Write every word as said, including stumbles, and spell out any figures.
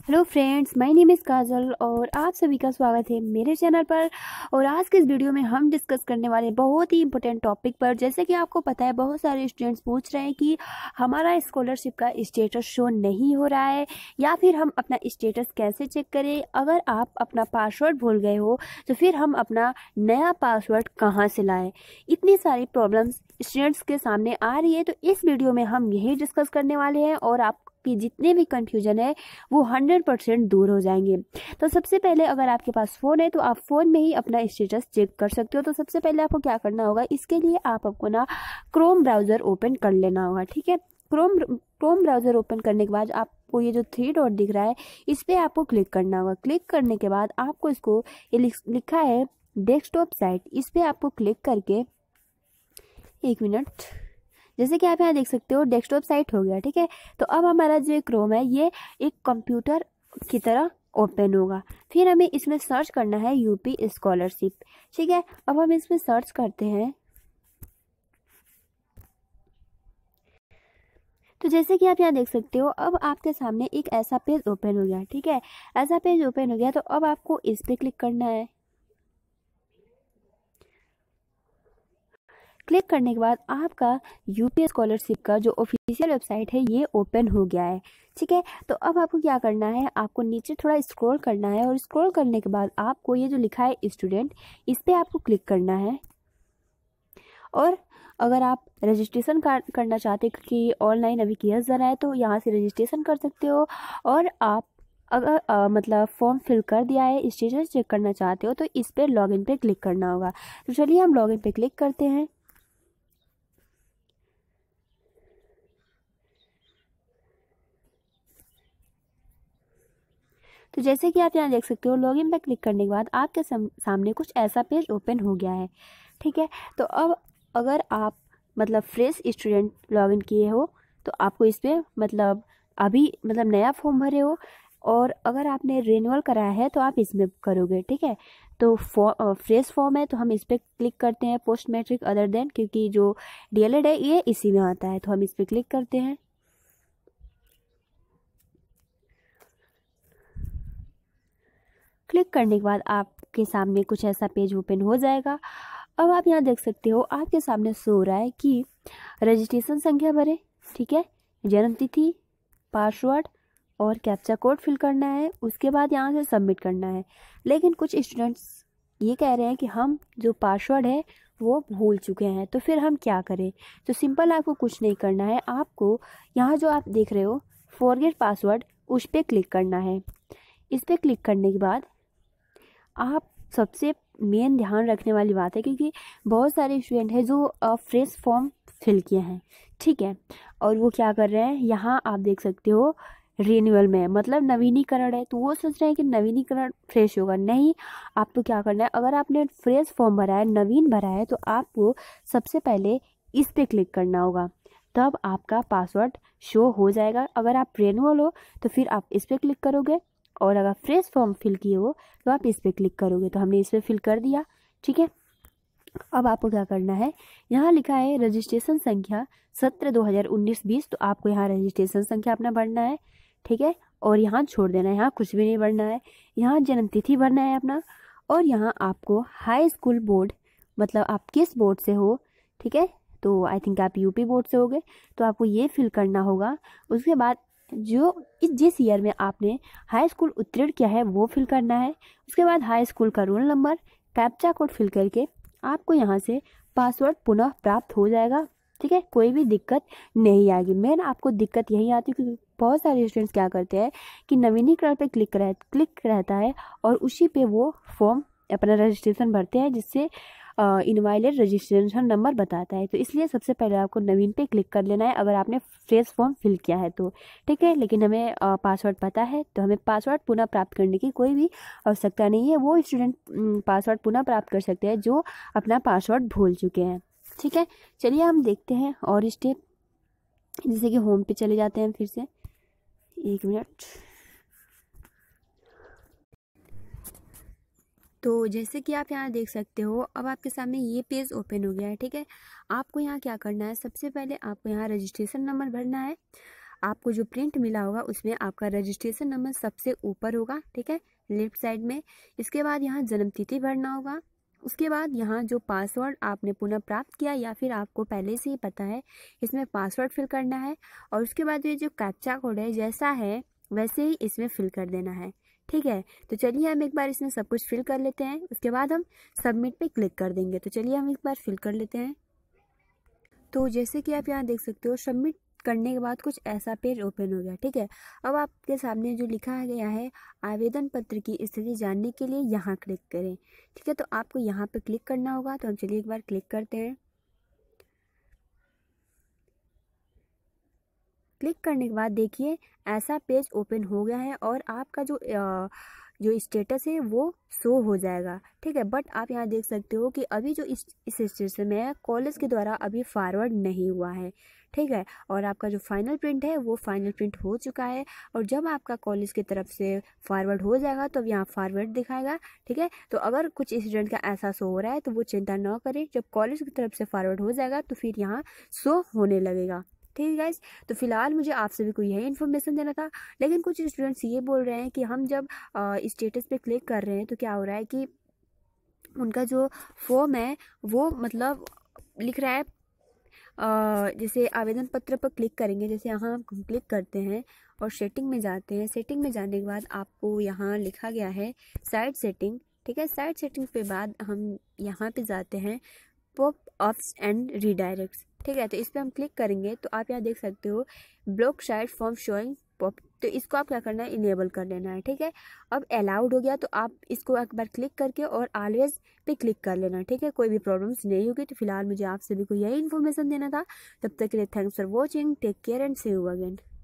Hello friends, my name is Kajal और आप सभी का स्वागत है मेरे चैनल पर। और आज के इस वीडियो में हम डिस्कस करने वाले हैं बहुत ही इंपॉर्टेंट टॉपिक पर। जैसे कि आपको पता है, बहुत सारे स्टूडेंट्स पूछ रहे हैं कि हमारा स्कॉलरशिप का स्टेटस शो नहीं हो रहा है, या फिर हम अपना स्टेटस कैसे चेक करें। अगर आप अपना पासवर्ड भूल गए हो तो फिर हम अपना नया पासवर्ड कहाँ से लाएँ। इतनी सारी प्रॉब्लम्स स्टूडेंट्स के सामने आ रही है, तो इस वीडियो में हम यही डिस्कस करने वाले हैं और आप कि जितने भी कंफ्यूजन है वो हंड्रेड परसेंट दूर हो जाएंगे। तो सबसे पहले, अगर आपके पास फ़ोन है तो आप फ़ोन में ही अपना स्टेटस चेक कर सकते हो। तो सबसे पहले आपको क्या करना होगा, इसके लिए आप आपको ना क्रोम ब्राउज़र ओपन कर लेना होगा। ठीक है, क्रोम क्रोम ब्राउज़र ओपन करने के बाद आपको ये जो थ्री डॉट दिख रहा है, इस पर आपको क्लिक करना होगा। क्लिक करने के बाद आपको इसको ये लिखा है डेस्कटॉप साइट, इस पर आपको क्लिक करके एक मिनट, जैसे कि आप यहाँ देख सकते हो डेस्कटॉप साइट हो गया। ठीक है, तो अब हमारा जो क्रोम है ये एक कंप्यूटर की तरह ओपन होगा। फिर हमें इसमें सर्च करना है यूपी स्कॉलरशिप। ठीक है, अब हम इसमें सर्च करते हैं। तो जैसे कि आप यहाँ देख सकते हो, अब आपके सामने एक ऐसा पेज ओपन हो गया। ठीक है, ऐसा पेज ओपन हो गया तो अब आपको इस पर क्लिक करना है। क्लिक करने के बाद आपका यूपी स्कॉलरशिप का जो ऑफिशियल वेबसाइट है ये ओपन हो गया है। ठीक है, तो अब आपको क्या करना है, आपको नीचे थोड़ा स्क्रॉल करना है और स्क्रॉल करने के बाद आपको ये जो लिखा है स्टूडेंट, इस पर आपको क्लिक करना है। और अगर आप रजिस्ट्रेशन करना चाहते हो कि ऑनलाइन अभी किया जा रहा है, तो यहाँ से रजिस्ट्रेशन कर सकते हो। और आप अगर आ, मतलब फॉर्म फिल कर दिया है, स्टेटस चेक करना चाहते हो, तो इस पर लॉगिन पे क्लिक करना होगा। तो चलिए हम लॉगिन पे क्लिक करते हैं। तो जैसे कि आप यहाँ देख सकते हो, लॉगिन पर क्लिक करने के बाद आपके सामने कुछ ऐसा पेज ओपन हो गया है। ठीक है, तो अब अगर आप मतलब फ्रेश स्टूडेंट लॉगिन किए हो तो आपको इस पर मतलब अभी मतलब नया फॉर्म भरे हो, और अगर आपने रिन्यूअल कराया है तो आप इसमें करोगे। ठीक है, तो फ्रेश फॉर्म है तो हम इस पर क्लिक करते हैं, पोस्ट मैट्रिक अदर देन, क्योंकि जो डीएलएड है ये इसी में आता है, तो हम इस पर क्लिक करते हैं। क्लिक करने के बाद आपके सामने कुछ ऐसा पेज ओपन हो जाएगा। अब आप यहाँ देख सकते हो, आपके सामने शो हो रहा है कि रजिस्ट्रेशन संख्या भरे। ठीक है, जन्म तिथि, पासवर्ड और कैप्चा कोड फिल करना है, उसके बाद यहाँ से सबमिट करना है। लेकिन कुछ स्टूडेंट्स ये कह रहे हैं कि हम जो पासवर्ड है वो भूल चुके हैं, तो फिर हम क्या करें। तो सिंपल, आपको कुछ नहीं करना है, आपको यहाँ जो आप देख रहे हो फॉरगेट पासवर्ड, उस पर क्लिक करना है। इस पर क्लिक करने के बाद आप सबसे मेन ध्यान रखने वाली बात है, क्योंकि बहुत सारे स्टूडेंट हैं जो फ्रेश फॉर्म फिल किए हैं। ठीक है, और वो क्या कर रहे हैं, यहाँ आप देख सकते हो रिन्यूअल में मतलब नवीनीकरण है, तो वो सोच रहे हैं कि नवीनीकरण फ्रेश होगा। नहीं, आपको क्या करना है, अगर आपने फ्रेश फॉर्म भरा है, नवीन भरा है, तो आपको सबसे पहले इस पर क्लिक करना होगा, तब आपका पासवर्ड शो हो जाएगा। अगर आप रिन्यूअल हो तो फिर आप इस पर क्लिक करोगे, और अगर फ्रेश फॉर्म फिल किए हो तो आप इस पर क्लिक करोगे। तो हमने इस पर फिल कर दिया। ठीक है, अब आपको क्या करना है, यहाँ लिखा है रजिस्ट्रेशन संख्या सत्र दो हज़ार उन्नीस बीस, तो आपको यहाँ रजिस्ट्रेशन संख्या अपना भरना है। ठीक है, और यहाँ छोड़ देना है, यहाँ कुछ भी नहीं भरना है। यहाँ जन्म तिथि भरना है अपना, और यहाँ आपको हाई स्कूल बोर्ड, मतलब आप किस बोर्ड से हो। ठीक है, तो आई थिंक आप यूपी बोर्ड से होगे, तो आपको ये फिल करना होगा। उसके बाद जो इस जिस ईयर में आपने हाई स्कूल उत्तीर्ण किया है वो फिल करना है। उसके बाद हाई स्कूल का roll number, captcha code fill करके आपको यहाँ से पासवर्ड पुनः प्राप्त हो जाएगा। ठीक है, कोई भी दिक्कत नहीं आएगी। मेन आपको दिक्कत यही आती है क्योंकि बहुत सारे स्टूडेंट्स क्या करते हैं कि नवीनीकरण पे क्लिक रह क्लिक रहता है और उसी पे वो फॉर्म अपना रजिस्ट्रेशन भरते हैं, जिससे इनवैलिड रजिस्ट्रेशन नंबर बताता है। तो इसलिए सबसे पहले आपको नवीन पे क्लिक कर लेना है अगर आपने फ्रेश फॉर्म फिल किया है तो। ठीक है, लेकिन हमें पासवर्ड पता है तो हमें पासवर्ड पुनः प्राप्त करने की कोई भी आवश्यकता नहीं है। वो स्टूडेंट पासवर्ड पुनः प्राप्त कर सकते हैं जो अपना पासवर्ड भूल चुके हैं। ठीक है, चलिए हम देखते हैं और स्टेप, जैसे कि होम पे चले जाते हैं फिर से, एक मिनट। तो जैसे कि आप यहाँ देख सकते हो, अब आपके सामने ये पेज ओपन हो गया है। ठीक है, आपको यहाँ क्या करना है, सबसे पहले आपको यहाँ रजिस्ट्रेशन नंबर भरना है। आपको जो प्रिंट मिला होगा उसमें आपका रजिस्ट्रेशन नंबर सबसे ऊपर होगा, ठीक है, लेफ्ट साइड में। इसके बाद यहाँ जन्म तिथि भरना होगा। उसके बाद यहाँ जो पासवर्ड आपने पुनः प्राप्त किया या फिर आपको पहले से ही पता है, इसमें पासवर्ड फिल करना है। और उसके बाद ये जो कैप्चा कोड है जैसा है वैसे ही इसमें फिल कर देना है, ठीक है। तो चलिए हम एक बार इसमें सब कुछ फिल कर लेते हैं, उसके बाद हम सबमिट पे क्लिक कर देंगे। तो चलिए हम एक बार फिल कर लेते हैं। तो जैसे कि आप यहाँ देख सकते हो, सबमिट करने के बाद कुछ ऐसा पेज ओपन हो गया, ठीक है। अब आपके सामने जो लिखा गया है आवेदन पत्र की स्थिति जानने के लिए यहाँ क्लिक करें, ठीक है। तो आपको यहाँ पे क्लिक करना होगा। तो हम चलिए एक बार क्लिक करते हैं। क्लिक करने के बाद देखिए ऐसा पेज ओपन हो गया है और आपका जो आ, जो स्टेटस है वो शो हो जाएगा, ठीक है। बट आप यहाँ देख सकते हो कि अभी जो इस इस स्टेटस में है कॉलेज के द्वारा अभी फॉरवर्ड नहीं हुआ है, ठीक है। और आपका जो फाइनल प्रिंट है वो फाइनल प्रिंट हो चुका है। और जब आपका कॉलेज की तरफ से फॉरवर्ड हो जाएगा तो यहाँ फॉरवर्ड दिखाएगा, ठीक है। तो अगर कुछ स्टूडेंट का ऐसा शो हो रहा है तो वो चिंता न करें, जब कॉलेज की तरफ से फॉरवर्ड हो जाएगा तो फिर यहाँ शो होने लगेगा, ठीक है गाइज। तो फिलहाल मुझे आप सभी को यही इन्फॉर्मेशन देना था। लेकिन कुछ स्टूडेंट्स ये बोल रहे हैं कि हम जब स्टेटस पे क्लिक कर रहे हैं तो क्या हो रहा है कि उनका जो फॉर्म है वो मतलब लिख रहा है, uh, जैसे आवेदन पत्र पर क्लिक करेंगे, जैसे यहाँ हम क्लिक करते हैं और सेटिंग में जाते हैं। सेटिंग में जाने के बाद आपको यहाँ लिखा गया है साइट सेटिंग, ठीक है। साइट सेटिंग के बाद हम यहाँ पे जाते हैं पॉप अप्स एंड रीडायरेक्ट्स, ठीक है। तो इस पर हम क्लिक करेंगे तो आप यहाँ देख सकते हो block site form showing pop, तो इसको आप क्या करना है, इनेबल कर लेना है, ठीक है। अब अलाउड हो गया तो आप इसको एक बार क्लिक करके और ऑलवेज पे क्लिक कर लेना, ठीक है। कोई भी प्रॉब्लम्स नहीं होगी। तो फिलहाल मुझे आप सभी को यही इन्फॉर्मेशन देना था। तब तक के लिए thanks for watching, take care and see you again.